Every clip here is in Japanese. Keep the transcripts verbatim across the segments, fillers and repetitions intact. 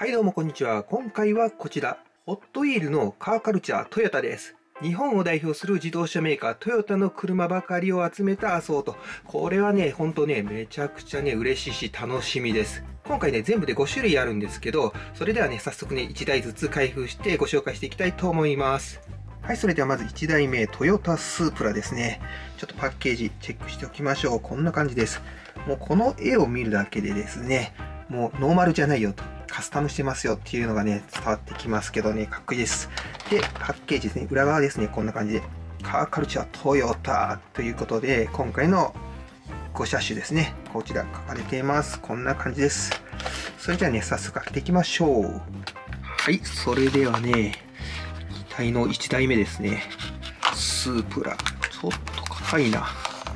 はいどうもこんにちは。今回はこちら、ホットウィールのカーカルチャートヨタです。日本を代表する自動車メーカートヨタの車ばかりを集めたアソート。これはね、ほんとね、めちゃくちゃね、嬉しいし楽しみです。今回ね、全部でごしゅるいあるんですけど、それではね、早速ね、いちだいずつ開封してご紹介していきたいと思います。はい、それではまずいちだいめ、トヨタスープラですね。ちょっとパッケージチェックしておきましょう。こんな感じです。もうこの絵を見るだけでですね、もうノーマルじゃないよと。カスタムしてますよっていうのがね、伝わってきますけどね、かっこいいです。で、パッケージですね、裏側ですね、こんな感じで、カーカルチャートヨタということで、今回のご車種ですね、こちら書かれています。こんな感じです。それじゃあね、早速開けていきましょう。はい、それではね、機体のいちだいめですね、スープラ。ちょっと硬いな。うん。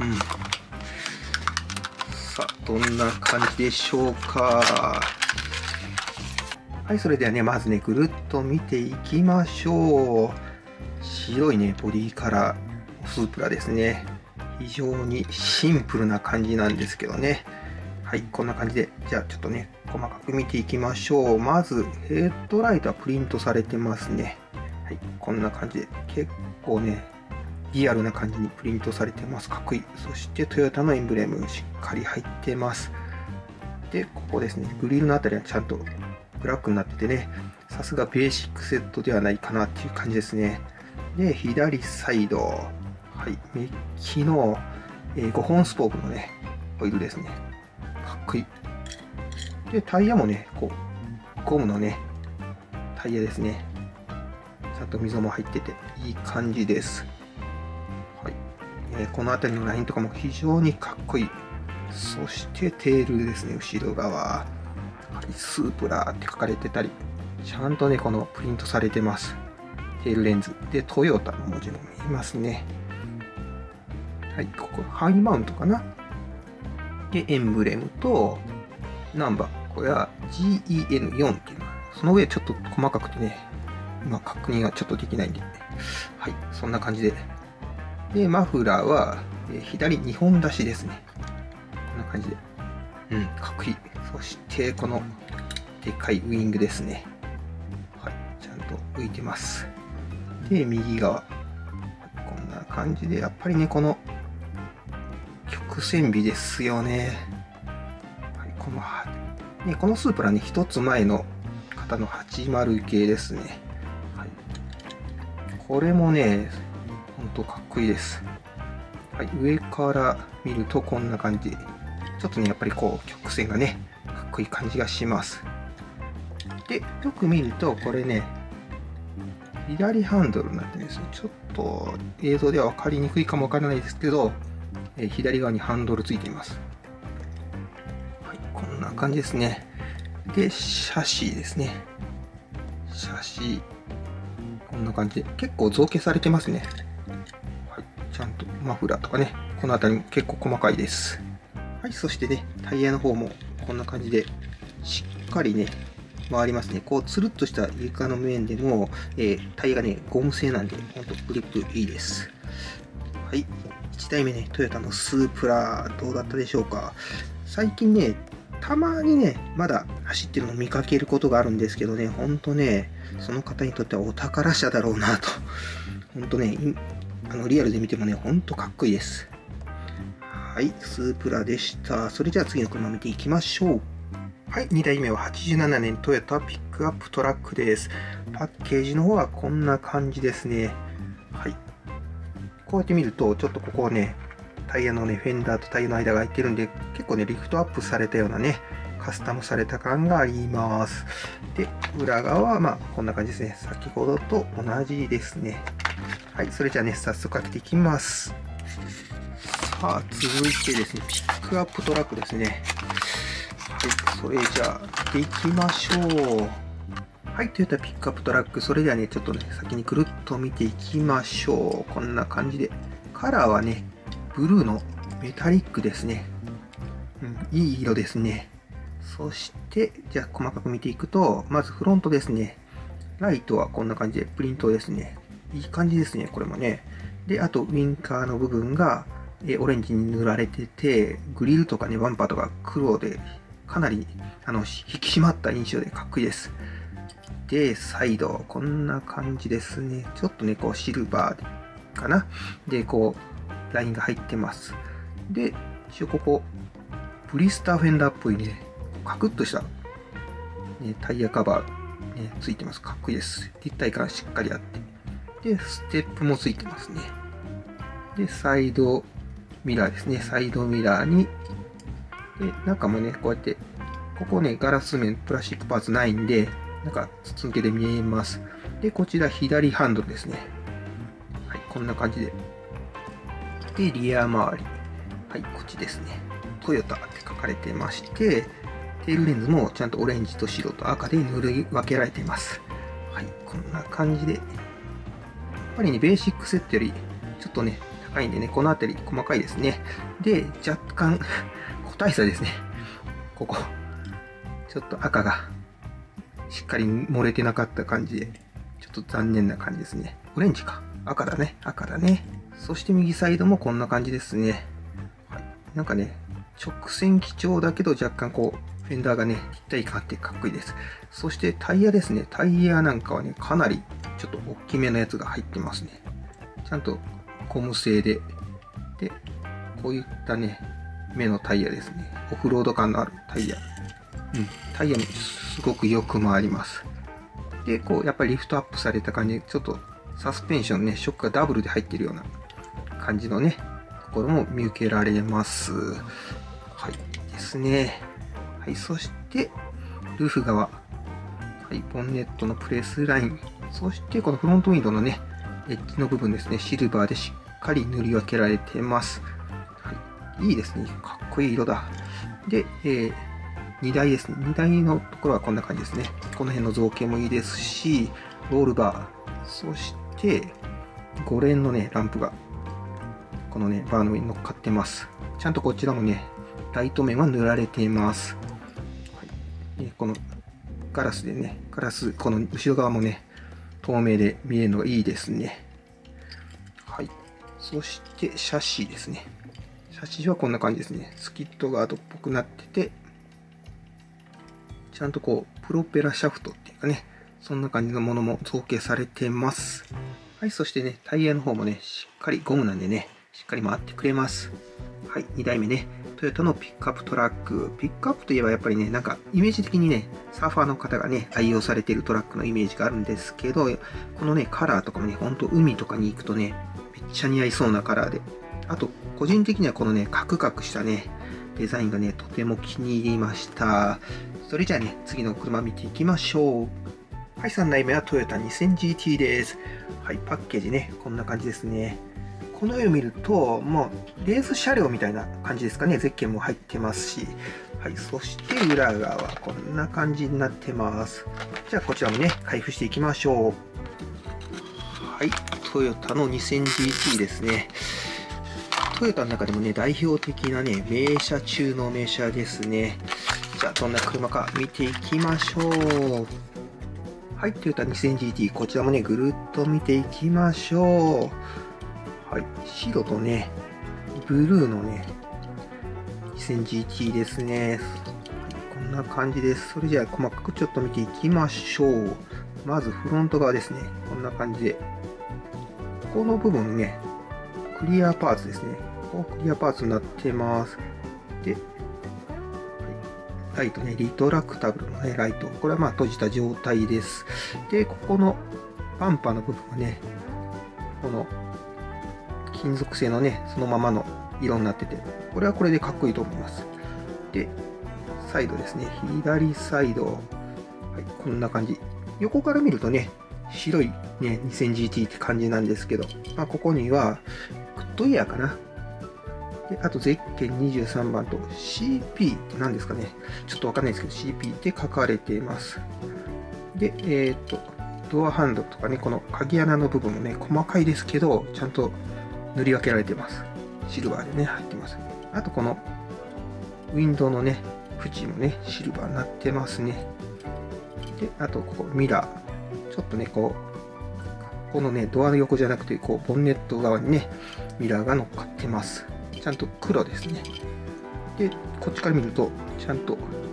さあ、どんな感じでしょうか。はい、それではね、まずね、ぐるっと見ていきましょう。白いね、ボディカラー、スープラですね。非常にシンプルな感じなんですけどね。はい、こんな感じで、じゃあちょっとね、細かく見ていきましょう。まず、ヘッドライトはプリントされてますね。はい、こんな感じで、結構ね、リアルな感じにプリントされてます。かっこいい。そしてトヨタのエンブレム、しっかり入ってます。で、ここですね、グリルのあたりはちゃんとブラックになっててね、さすがベーシックセットではないかなっていう感じですね。で、左サイド、はい、メッキの、えー、ごほんスポークのね、オイルですね。かっこいい。で、タイヤもね、こう、ゴムのね、タイヤですね。ちゃんと溝も入ってて、いい感じです。はい。えー、この辺りのラインとかも非常にかっこいい。そしてテールですね、後ろ側。スープラーって書かれてたり、ちゃんとね、このプリントされてます。テールレンズ。で、トヨタの文字も見えますね。はい、ここ、ハイマウントかな。で、エンブレムと、ナンバー。これは ジーイーエヌよん っていうのは、その上ちょっと細かくてね、今確認がちょっとできないんで、はい、そんな感じで。で、マフラーは、えー、左にほん出しですね。こんな感じで。うん、かっこいい。そして、この、でかいウイングですね。はい、ちゃんと浮いてます。で、右側。こんな感じで、やっぱりね、この、曲線美ですよね。はい、この、ね、このスープラね、一つ前の型のはちじゅう系ですね。はい、これもね、ほんとかっこいいです。はい、上から見るとこんな感じ。ちょっとね、やっぱりこう、曲線がね、かっこいい感じがします。で、よく見ると、これね、左ハンドルになってるんですよ。ちょっと映像では分かりにくいかもわからないですけど、えー、左側にハンドルついています。はい、こんな感じですね。で、シャシーですね。シャシー、こんな感じで、結構造形されてますね。はい、ちゃんとマフラーとかね、この辺りも結構細かいです。はい、そしてね、タイヤの方もこんな感じで、しっかりね、回りますね。こう、つるっとした床の面でも、えー、タイヤがね、ゴム製なんで、ほんとグリップいいです。はい、いちだいめね、トヨタのスープラ、どうだったでしょうか。最近ね、たまにね、まだ走ってるのを見かけることがあるんですけどね、ほんとね、その方にとってはお宝車だろうなと。ほんとね、あのリアルで見てもね、ほんとかっこいいです。はい、スープラでした。それじゃあ次の車見ていきましょう。はい、にだいめははちじゅうななねんトヨタピックアップトラックです。パッケージの方はこんな感じですね。はい。こうやって見ると、ちょっとここはね、タイヤのね、フェンダーとタイヤの間が空いてるんで、結構ね、リフトアップされたようなね、カスタムされた感があります。で、裏側はまあ、こんな感じですね。先ほどと同じですね。はい、それじゃあね、早速開けていきます。さあ、続いてですね、ピックアップトラックですね。はい、それじゃあ、開けていきましょう。はい、トヨタピックアップトラック。それではね、ちょっとね、先にくるっと見ていきましょう。こんな感じで。カラーはね、ブルーのメタリックですね。うん、いい色ですね。そして、じゃあ細かく見ていくと、まずフロントですね。ライトはこんな感じで、プリントですね。いい感じですね、これもね。で、あと、ウインカーの部分が、えオレンジに塗られてて、グリルとかね、バンパーとか黒でかなりあの引き締まった印象でかっこいいです。で、サイド、こんな感じですね。ちょっとね、こうシルバーかな。で、こう、ラインが入ってます。で、一応ここ、ブリスターフェンダーっぽいね、カクッとした、ね、タイヤカバー、ね、ついてます。かっこいいです。立体感しっかりあって。で、ステップもついてますね。で、サイドミラーですね。サイドミラーに、で、中もね、こうやって、ここね、ガラス面、プラスチックパーツないんで、なんか筒抜けで見えます。で、こちら左ハンドルですね。はい、こんな感じで。で、リア周り。はい、こっちですね。トヨタって書かれてまして、テールレンズもちゃんとオレンジと白と赤で塗り分けられています。はい、こんな感じで。やっぱりね、ベーシックセットよりちょっとね、高いんでね、この辺り細かいですね。で、若干、個体差ですね。ここ。ちょっと赤がしっかり漏れてなかった感じで、ちょっと残念な感じですね。オレンジか。赤だね。赤だね。そして右サイドもこんな感じですね。はい、なんかね、直線基調だけど若干こう、フェンダーがね、立体感あってかっこいいです。そしてタイヤですね。タイヤなんかはね、かなりちょっと大きめのやつが入ってますね。ちゃんとゴム製で。で、こういったね、目のタイヤですね。オフロード感のあるタイヤ。うん、タイヤもすごくよく回ります。で、こう、やっぱりリフトアップされた感じで、ちょっとサスペンションね、ショックがダブルで入ってるような感じのね、ところも見受けられます。はい、ですね。はい、そして、ルーフ側。はい、ボンネットのプレスライン。そして、このフロントウィンドウのね、エッジの部分ですね、シルバーでしっかり塗り分けられてます。はい、いいですね。かっこいい色だ。で、えー荷台ですね。荷台のところはこんな感じですね。この辺の造形もいいですし、ロールバー。そして、ご連のね、ランプが、このね、バーの上に乗っかってます。ちゃんとこちらもね、ライト面は塗られています。はい、このガラスでね、ガラス、この後ろ側もね、透明で見えるのがいいですね。はい。そして、シャシーですね。シャシーはこんな感じですね。スキットガードっぽくなってて、ちゃんとこう、プロペラシャフトっていうかね、そんな感じのものも造形されてます。はい、そしてね、タイヤの方もね、しっかりゴムなんでね、しっかり回ってくれます。はい、にだいめね、トヨタのピックアップトラック。ピックアップといえばやっぱりね、なんかイメージ的にね、サーファーの方がね、愛用されているトラックのイメージがあるんですけど、このね、カラーとかもね、ほんと海とかに行くとね、めっちゃ似合いそうなカラーで。あと、個人的にはこのね、カクカクしたね、デザインがね、とても気に入りました。それじゃあね、次の車見ていきましょう。はい、さんだいめはトヨタ にせんジーティー です。はい、パッケージね、こんな感じですね。この絵を見ると、もう、レース車両みたいな感じですかね。ゼッケンも入ってますし。はい、そして裏側はこんな感じになってます。じゃあ、こちらもね、開封していきましょう。はい、トヨタの にせんジーティー ですね。トヨタの中でもね、代表的なね、名車中の名車ですね。じゃあ、どんな車か見ていきましょう。はい、トヨタ にせんジーティー、こちらもね、ぐるっと見ていきましょう。はい、白とね、ブルーのね、にせんジーティー ですね。こんな感じです。それじゃあ、細かくちょっと見ていきましょう。まず、フロント側ですね。こんな感じで。ここの部分ね、クリアパーツですね。ここクリアパーツになってます。で、ライトね、リトラクタブルのね、ライト。これはまあ閉じた状態です。で、ここのバンパーの部分はね、この金属製のね、そのままの色になってて、これはこれでかっこいいと思います。で、サイドですね。左サイド。はい、こんな感じ。横から見るとね、白いね、にせんジーティー って感じなんですけど、まあ、ここには、クットイヤーかな。で、あと、ゼッケンにじゅうさんばんと シーピー って何ですかね。ちょっとわかんないですけど、シーピー って書かれています。で、えっと、ドアハンドとかね、この鍵穴の部分もね、細かいですけど、ちゃんと塗り分けられています。シルバーでね、入ってます。あと、この、ウィンドウのね、縁もね、シルバーになってますね。で、あと、ここ、ミラー。ちょっとね、こう、このね、ドアの横じゃなくて、こう、ボンネット側にね、ミラーが乗っかってます。ちゃんと黒ですね。で、こっちから見ると、ちゃんと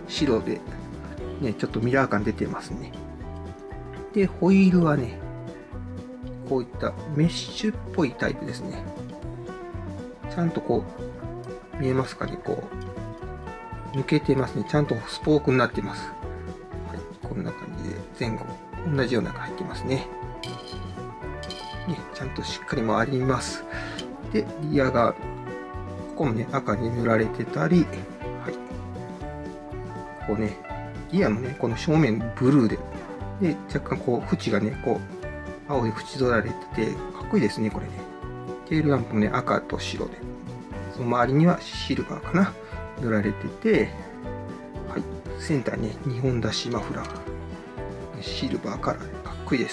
白で、ね、ちょっとミラー感出てますね。で、ホイールはね、こういったメッシュっぽいタイプですね。ちゃんとこう、見えますかね、こう、抜けてますね。ちゃんとスポークになってます。はい、こんな感じで前後、同じようなのが入ってますね。ね、ちゃんとしっかり回ります。で、リアが、ここもね、赤に塗られてたり、はい。こうね、リアのね、この正面ブルーで、で、若干こう、縁がね、こう、青で縁取られてて、かっこいいですね、これね。テールランプもね、赤と白で、その周りにはシルバーかな、塗られてて、はい。センターにね、にほん出しマフラー。シルバーカラーでかっこいいです。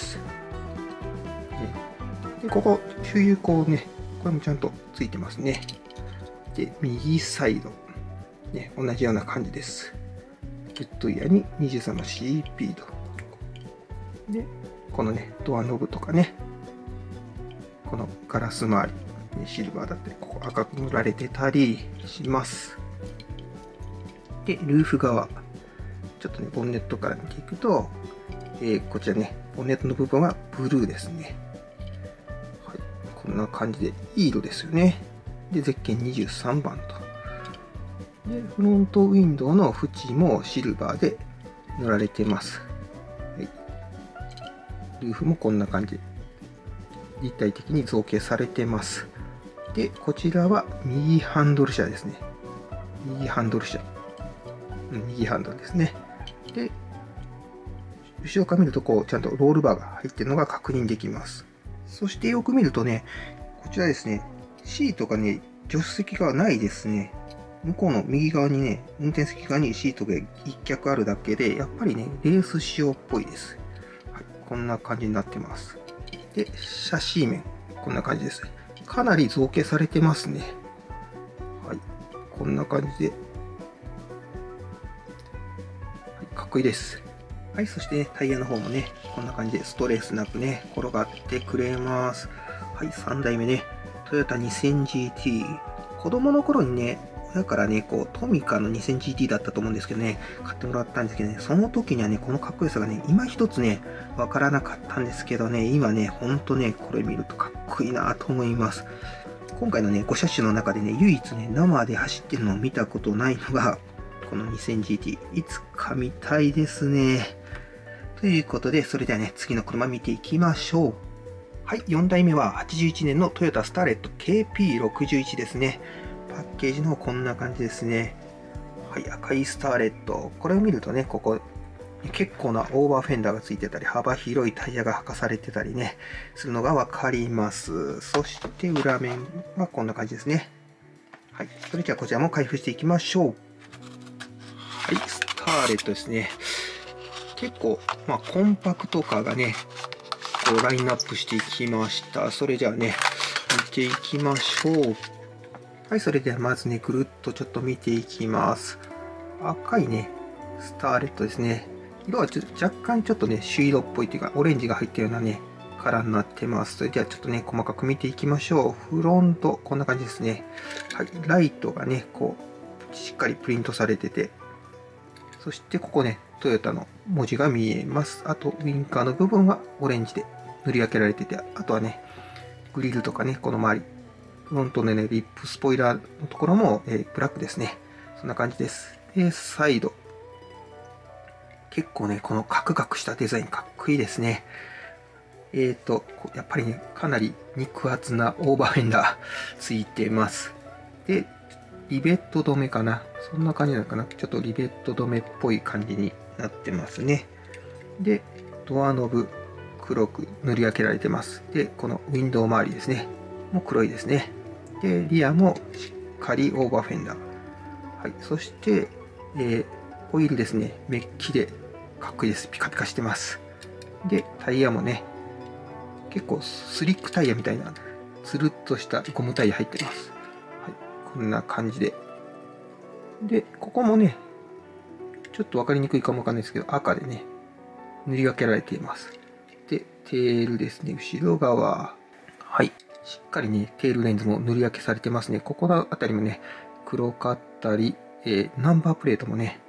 で、ここ、周遊光ね、これもちゃんとついてますね。で、右サイド。ね、同じような感じです。フットイヤーににじゅうさんの シーピー と。で、このね、ドアノブとかね、このガラス周り、ね、シルバーだったり、ここ赤く塗られてたりします。で、ルーフ側。ちょっとね、ボンネットから見ていくと、えー、こちらね、ボンネットの部分はブルーですね。はい、こんな感じで、いい色ですよね。で、ゼッケンにじゅうさんばんと。で、フロントウィンドウの縁もシルバーで塗られてます。はい、ルーフもこんな感じで、立体的に造形されてます。で、こちらは右ハンドル車ですね。右ハンドル車。うん、右ハンドルですね。で、後ろから見ると、こう、ちゃんとロールバーが入っているのが確認できます。そしてよく見るとね、こちらですね、シートがね、助手席側ないですね。向こうの右側にね、運転席側にシートがいっ脚あるだけで、やっぱりね、レース仕様っぽいです。はい、こんな感じになってます。で、シャシー面、こんな感じです。かなり造形されてますね。はい、こんな感じで、はい、かっこいいです。はい、そして、ね、タイヤの方もね、こんな感じでストレスなくね、転がってくれます。はい、さんだいめね、トヨタ にせんジーティー。子供の頃にね、親からね、こう、トミカの にせんジーティー だったと思うんですけどね、買ってもらったんですけどね、その時にはね、このかっこよさがね、今一つね、わからなかったんですけどね、今ね、ほんとね、これ見るとかっこいいなと思います。今回のね、ご車種の中でね、唯一ね、生で走ってるのを見たことないのが、この にせんジーティー。いつか見たいですね。ということで、それではね、次の車見ていきましょう。はい、よんだいめははちじゅういちねんのトヨタスターレット ケーピーろくじゅういち ですね。パッケージのこんな感じですね。はい、赤いスターレット。これを見るとね、ここ、結構なオーバーフェンダーがついてたり、幅広いタイヤが履かされてたりね、するのがわかります。そして裏面はこんな感じですね。はい、それじゃあこちらも開封していきましょう。はい、スターレットですね。結構、まあ、コンパクトカーがね、こうラインナップしていきました。それじゃあね、見ていきましょう。はい、それではまずね、ぐるっとちょっと見ていきます。赤いね、スターレットですね。色はちょっと若干ちょっとね、朱色っぽいというか、オレンジが入ったようなね、カラーになってます。それではちょっとね、細かく見ていきましょう。フロント、こんな感じですね。はい、ライトがね、こう、しっかりプリントされてて、そしてここね、トヨタの文字が見えます。あと、ウインカーの部分はオレンジで塗り分けられてて、あとはね、グリルとかね、この周り、フロントのね、リップスポイラーのところも、えー、ブラックですね。そんな感じです。で、サイド。結構ね、このカクカクしたデザインかっこいいですね。えーと、やっぱりね、かなり肉厚なオーバーフェンダーついてます。で、リベット止めかな。そんな感じなのかな。ちょっとリベット止めっぽい感じになってますね。で、ドアノブ、黒く塗り分けられてます。で、このウィンドウ周りですね。もう黒いですね。で、リアもしっかりオーバーフェンダー。はい。そして、えー、ホイールですね。メッキでかっこいいです。ピカピカしてます。で、タイヤもね、結構スリックタイヤみたいな、つるっとしたゴムタイヤ入ってます。はい。こんな感じで。で、ここもね、ちょっとわかりにくいかもわかんないですけど、赤でね、塗り分けられています。で、テールですね。後ろ側。はい。しっかりね、テールレンズも塗り分けされてますね。ここのあたりもね、黒かったり、えー、ナンバープレートもね、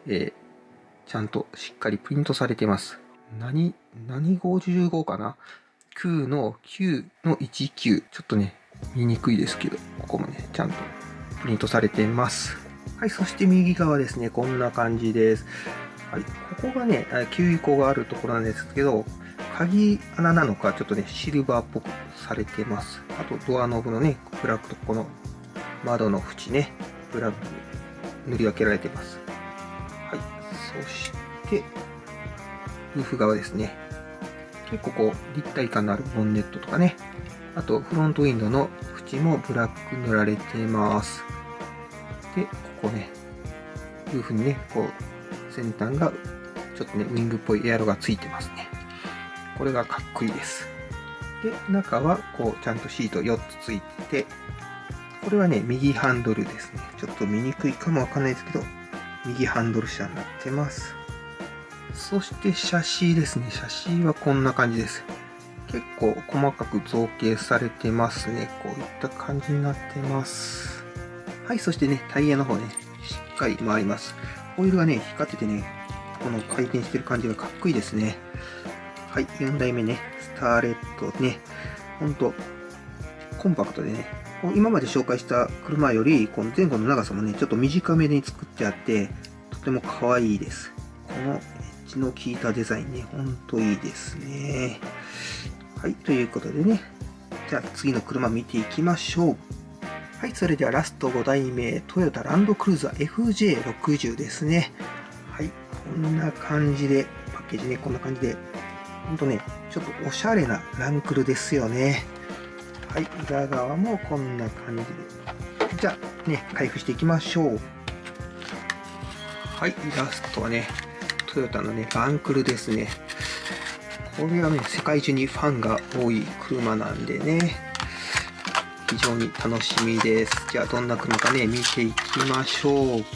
えー、ちゃんとしっかりプリントされています。何、何ごじゅうごかな ?きゅう のきゅうのいちきゅう。ちょっとね、見にくいですけど、ここもね、ちゃんとプリントされています。はい、そして右側ですね、こんな感じです。はい、ここがね、きゅう以降があるところなんですけど、鍵穴なのか、ちょっとね、シルバーっぽくされてます。あと、ドアノブのね、ブラックとこの窓の縁ね、ブラック塗り分けられてます。はい、そして、ルーフ側ですね。結構こう、立体感のあるボンネットとかね、あと、フロントウィンドウの縁もブラック塗られてます。で、ここね、ルーフにね、こう、先端が、ちょっとね、ウィングっぽいエアロがついてますね。これがかっこいいです。で、中はこうちゃんとシートよっつついてて、これはね、右ハンドルですね。ちょっと見にくいかもわかんないですけど、右ハンドル車になってます。そしてシャシーですね。シャシーはこんな感じです。結構細かく造形されてますね。こういった感じになってます。はい、そしてね、タイヤの方ね、しっかり回ります。ホイールがね、光っててね、この回転してる感じがかっこいいですね。はい、よんだいめね、スターレットね、ほんと、コンパクトでね、今まで紹介した車より、この前後の長さもね、ちょっと短めに作ってあって、とても可愛いです。このエッジの効いたデザインね、ほんといいですね。はい、ということでね、じゃあ次の車見ていきましょう。はい、それではラストごだいめ、トヨタランドクルーザー エフジェーろくじゅう ですね。はい、こんな感じで、パッケージね、こんな感じで、ほんとね、ちょっとおしゃれなランクルですよね。はい、裏側もこんな感じで。じゃあね、開封していきましょう。はい、ラストはね、トヨタのね、ランクルですね。これはね、世界中にファンが多い車なんでね、非常に楽しみです。じゃあどんな車かね、見ていきましょう。はい、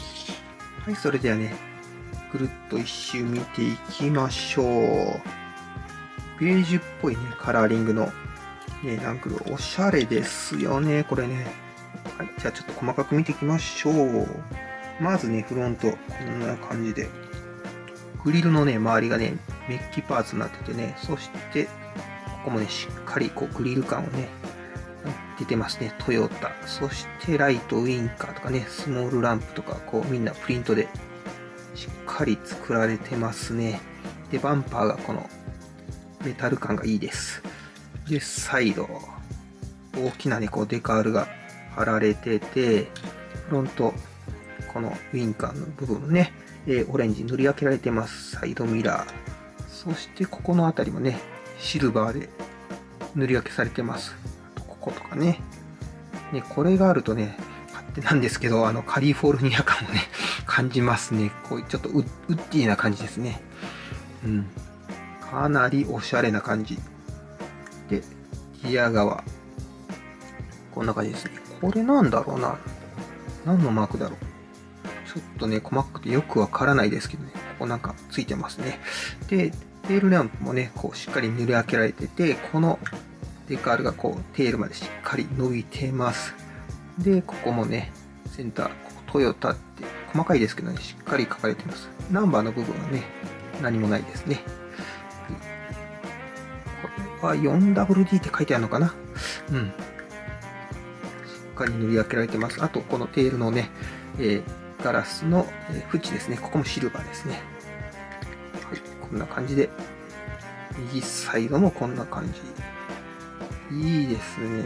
それではね、ぐるっと一周見ていきましょう。ベージュっぽいね、カラーリングの、ね、ランクル、おしゃれですよね、これね。はい、じゃあちょっと細かく見ていきましょう。まずね、フロント、こんな感じで。グリルのね、周りがね、メッキパーツになっててね、そして、ここもね、しっかりこうグリル感をね、出てますね、トヨタ。そしてライト、ウインカーとかね、スモールランプとか、こうみんなプリントでしっかり作られてますね。で、バンパーがこの、メタル感がいいです。で、サイド。大きなね、こうデカールが貼られてて、フロント、このウインカーの部分もね、えー、オレンジ塗り分けられてます。サイドミラー。そしてここの辺りもね、シルバーで塗り分けされてます。あとこことかね。ね、これがあるとね、勝手なんですけど、あの、カリフォルニア感をね、感じますね。こういうちょっとウッディーな感じですね。うん。かなりおしゃれな感じ。で、リア側。こんな感じですね。これなんだろうな。何のマークだろう。ちょっとね、細かくてよくわからないですけどね。ここなんかついてますね。で、テールランプもね、こうしっかり塗り分けられてて、このデカールがこうテールまでしっかり伸びてます。で、ここもね、センター、ここトヨタって細かいですけどね、しっかり書かれてます。ナンバーの部分はね、何もないですね。これは フォーダブリューディー って書いてあるのかな。うん。しっかり塗り分けられてます。あと、このテールのね、えー、ガラスの縁ですね。ここもシルバーですね。はい、こんな感じで。右サイドもこんな感じ。いいですね。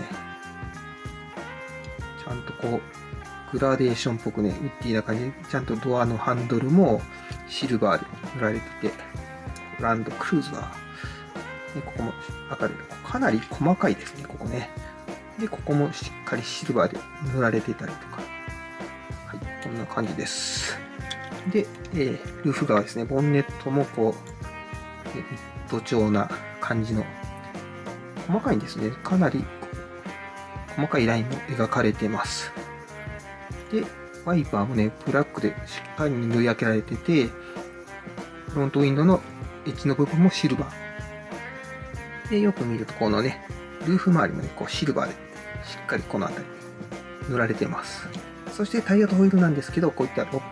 ちゃんとこう、グラデーションっぽくね、ウッディな感じで、ちゃんとドアのハンドルもシルバーで塗られてて、ランドクルーザー。でここも明るい。かなり細かいですね、ここね。で、ここもしっかりシルバーで塗られてたりとか。はい、こんな感じです。で、えー、ルーフ側ですね。ボンネットもこう、ミッド調な感じの、細かいんですね。かなり細かいラインも描かれてます。で、ワイパーもね、ブラックでしっかり塗り分けられてて、フロントウィンドウのエッジの部分もシルバー。で、よく見るとこのね、ルーフ周りもね、こうシルバーでしっかりこの辺り塗られてます。そしてタイヤとホイールなんですけど、こういったろっ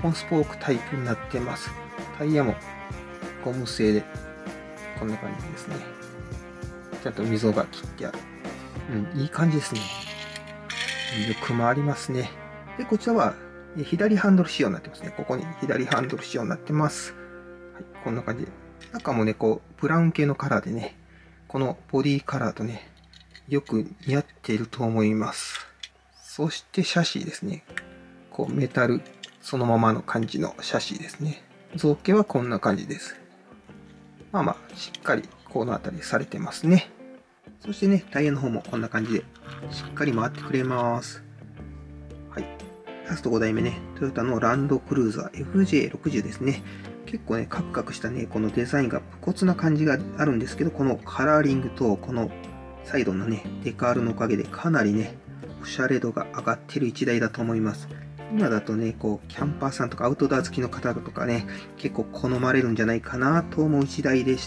本スポークタイプになってます。タイヤもゴム製で、こんな感じですね。ちゃんと溝が切ってある。うん、いい感じですね。よく回りますね。で、こちらは左ハンドル仕様になってますね。ここに左ハンドル仕様になってます。はい、こんな感じで。中もね、こう、ブラウン系のカラーでね、このボディカラーとね、よく似合っていると思います。そしてシャシーですね。こう、メタルそのままの感じのシャシーですね。造形はこんな感じです。まあまあ、しっかりこの辺りされてますね。そしてね、タイヤの方もこんな感じで、しっかり回ってくれます。はい。ラストごだいめね、トヨタのランドクルーザー エフジェーろくじゅう ですね。結構ね、カクカクしたね、このデザインが武骨な感じがあるんですけど、このカラーリングと、このサイドのね、デカールのおかげでかなりね、おしゃれ度が上がってるいちだいだと思います。今だとね、こう、キャンパーさんとかアウトドア好きの方とかね、結構好まれるんじゃないかなと思ういちだいでした。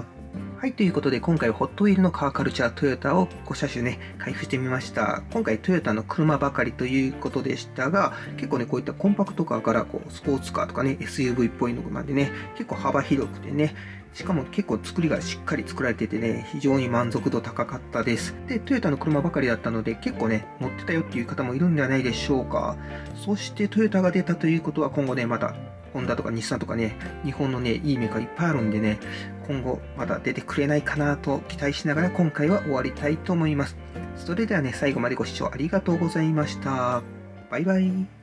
はい、ということで今回はホットウィールのカーカルチャートヨタをご車種ね、開封してみました。今回トヨタの車ばかりということでしたが、結構ね、こういったコンパクトカーからこうスポーツカーとかね、エスユーブイ っぽいのまでね、結構幅広くてね、しかも結構作りがしっかり作られててね、非常に満足度高かったです。で、トヨタの車ばかりだったので、結構ね、乗ってたよっていう方もいるんじゃないでしょうか。そしてトヨタが出たということは今後ね、また、ホンダとか日産とかね、日本のね、いいメーカーいっぱいあるんでね、今後まだ出てくれないかなと期待しながら今回は終わりたいと思います。それではね、最後までご視聴ありがとうございました。バイバイ。